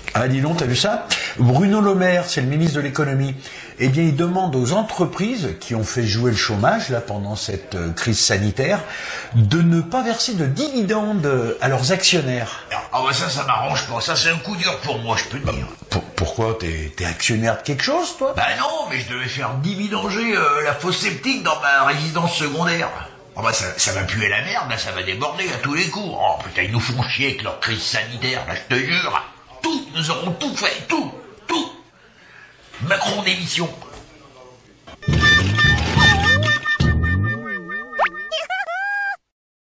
Ah, dis donc, t'as vu ça? Bruno Le Maire, c'est le ministre de l'économie. Eh bien, il demande aux entreprises qui ont fait jouer le chômage, là, pendant cette crise sanitaire, de ne pas verser de dividendes à leurs actionnaires. Ah bah ça m'arrange pas. Ça, c'est un coup dur pour moi, je peux te dire. Pourquoi? T'es actionnaire de quelque chose, toi? Bah non, mais je devais faire dividanger la fosse septique dans ma résidence secondaire. Oh bah ça va puer la merde, là, ça va déborder à tous les coups. Oh putain, ils nous font chier avec leur crise sanitaire, là, je te jure. Tout, nous aurons tout fait, tout. Macron démission.